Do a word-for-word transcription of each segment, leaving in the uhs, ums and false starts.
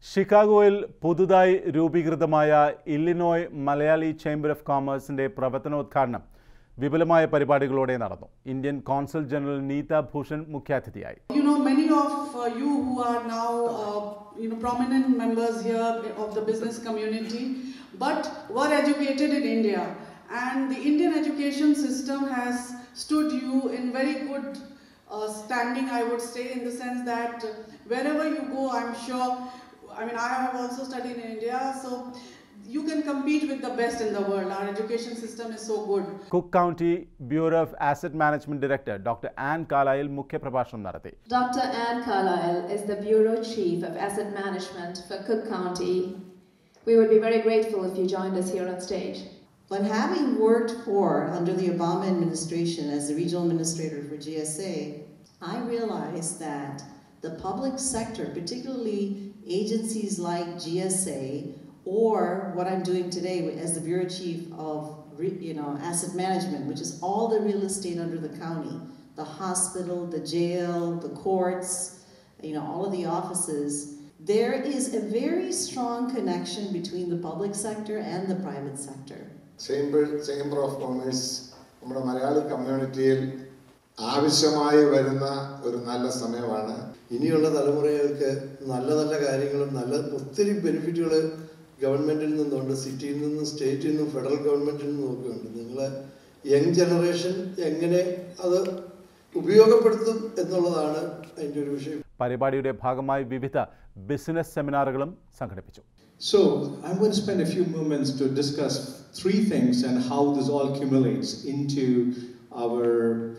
ഷിക്കാഗോയിൽ പുതുതായി രൂപീകൃതമായ Illinois Malayali chamber of കോമേഴ്സിന്റെ പ്രവർത്തനോദ്ഘാടനം വിപുലമായ പരിപാടികളോടെ നടന്നു. Indian consul general Neeta Bhushan മുഖ്യാതിഥിയായി. You know, many of uh, you who are now uh, you know prominent members here of the business community, but were educated in India, and the Indian education system has stood you in very good uh, standing, I would say, in the sense that wherever you go, I'm sure. I mean, I have also studied in India, so you can compete with the best in the world. Our education system is so good. Cook County Bureau of Asset Management Director Doctor Anne Carlyle മുഖ്യ പ്രഭാഷണം നടത്തി. Doctor Anne Carlyle is the Bureau Chief of Asset Management for Cook County. We would be very grateful if you joined us here on stage. But having worked for under the Obama administration as the regional administrator for G S A, I realized that the public sector, particularly agencies like G S A, or what I'm doing today as the Bureau Chief of you know, Asset Management, which is all the real estate under the county, the hospital, the jail, the courts, you know, all of the offices, there is a very strong connection between the public sector and the private sector. Chamber, Chamber of Commerce, നമ്മുടെ മലയാളി കമ്മ്യൂണിറ്റിയിൽ ആവശ്യമായി വരുന്ന ഒരു നല്ല സമയമാണ്. ഇനിയുള്ള തലമുറകൾക്ക് നല്ല നല്ല കാര്യങ്ങളും നല്ല ഒത്തിരി ബെനിഫിറ്റുകൾ ഗവൺമെൻറ്റിൽ നിന്നുണ്ട്. സിറ്റിയിൽ നിന്നും സ്റ്റേറ്റിൽ നിന്നും ഫെഡറൽ ഗവൺമെൻറ്റിൽ നിന്നും ഒക്കെ ഉണ്ട്. നിങ്ങൾ യങ് ജനറേഷൻ എങ്ങനെ അത് ഉപയോഗപ്പെടുത്തും എന്നുള്ളതാണ് അതിൻ്റെ ഒരു വിഷയം. പരിപാടിയുടെ ഭാഗമായി വിവിധ ബിസിനസ് സെമിനാറുകളും സംഘടിപ്പിച്ചു. So I'm going to spend a few moments to discuss three things and how this all accumulates into our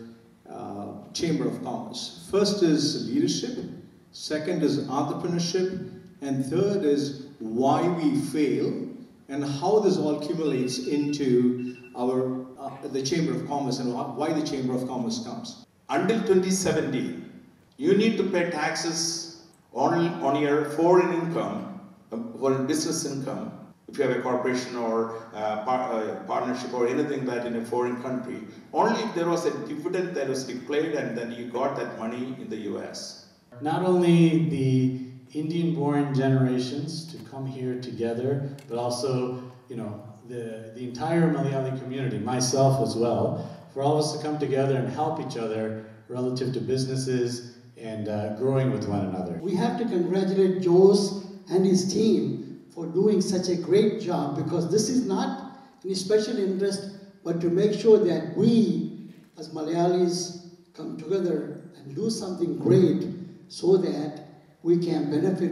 uh, Chamber of Commerce. First is leadership, second is entrepreneurship, and third is why we fail and how this all accumulates into our uh, the Chamber of Commerce and why the Chamber of Commerce comes. Until twenty seventeen, you need to pay taxes on, on your foreign income, foreign business income, if you have a corporation or uh, par uh, partnership or anything that in a foreign country. Only if there was a dividend that was declared and then you got that money in the U S. Not only the Indian-born generations to come here together, but also, you know, the, the entire Malayali community, myself as well, for all of us to come together and help each other relative to businesses and uh, growing with one another. We have to congratulate Jose and his team for doing such a great job, because this is not any special interest, but to make sure that we as Malayalis come together and do something great so that we can benefit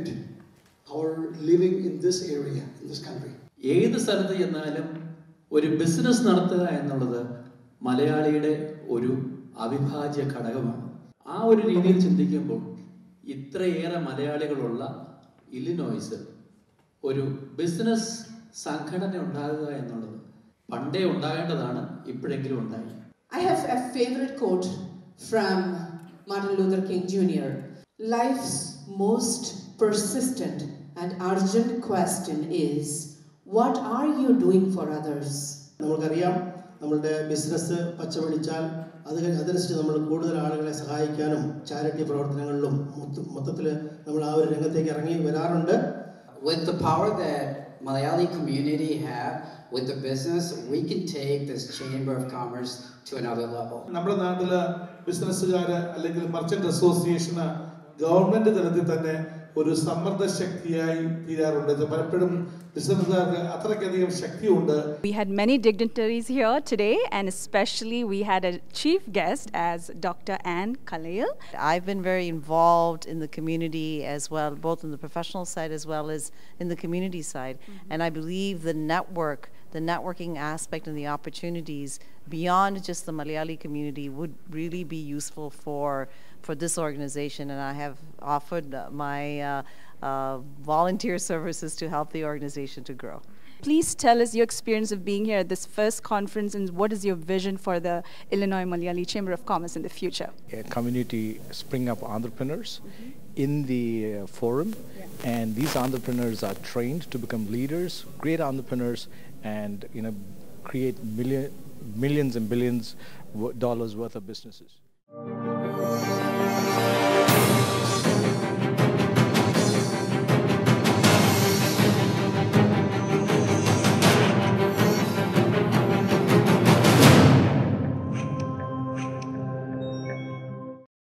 our living in this area, in this country. ഏത് സ്ഥലത്ത് ചെന്നാലും ഒരു business നടത്തുക എന്നുള്ളത് മലയാളിയുടെ ഒരു അവിഭാജ്യ ഘടകമാണ്. ആ ഒരു രീതിയിൽ ചിന്തിക്കുമ്പോൾ ഇത്രയേറെ മലയാളികളുള്ള ഇല്ലിനോയ്സിൽ ഒരു ബിസിനസ് സംഘടന ഉണ്ടാകുക എന്നുള്ളത് പണ്ടേ ഉണ്ടാകേണ്ടതാണ്, ഇപ്പോഴെങ്കിലും ഉണ്ടായി. I have a favorite quote from Martin Luther King Junior Life's most persistent and urgent question is, what are you doing for others? നമുക്കറിയാം, നമ്മളുടെ ബിസിനസ് പച്ചപിടിച്ചാൽ അത് അതനുസരിച്ച് നമ്മൾ കൂടുതൽ ആളുകളെ സഹായിക്കാനും ചാരിറ്റി പ്രവർത്തനങ്ങളിലും മൊത്തത്തിൽ നമ്മൾ ആ ഒരു രംഗത്തേക്ക് ഇറങ്ങി വരാറുണ്ട്. With the power that Malayali community have with the business, we can take this Chamber of Commerce to another level. നമ്മുടെ നാട്ടിലെ ബിസിനസ്സുകാർ അല്ലെങ്കിൽ മർച്ചന്റ് അസോസിയേഷന് ഗവൺമെന്റ് തലത്തിൽ തന്നെ ഒരു സമ്മർദ്ദ ശക്തിയായി തീരാറുണ്ട്. പലപ്പോഴും ബിസിനസ്സുകാർക്ക് അത്രയ്ക്കധികം ശക്തിയുണ്ട്. We had many dignitaries here today, and especially we had a chief guest as Doctor Anne Carlyle. I've been very involved in the community as well, both in the professional side as well as in the community side. Mm-hmm. And I believe the network, the networking aspect and the opportunities beyond just the Malayali community would really be useful for for this organization, and I have offered my uh, uh, volunteer services to help the organization to grow. Please tell us your experience of being here at this first conference, and what is your vision for the Illinois Malayali Chamber of Commerce in the future? A community spring up entrepreneurs mm-hmm. in the uh, forum, yeah. and these entrepreneurs are trained to become leaders, great entrepreneurs, and you know, create million, millions and billions dollars worth of businesses.